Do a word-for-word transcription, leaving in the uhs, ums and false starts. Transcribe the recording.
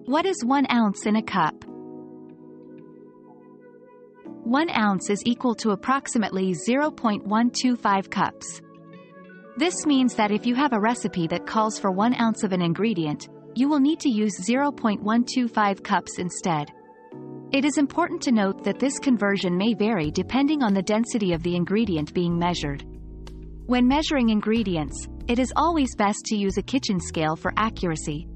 What is one ounce in a cup? One ounce is equal to approximately zero point one two five cups. This means that if you have a recipe that calls for one ounce of an ingredient, you will need to use zero point one two five cups instead. It is important to note that this conversion may vary depending on the density of the ingredient being measured. When measuring ingredients, it is always best to use a kitchen scale for accuracy.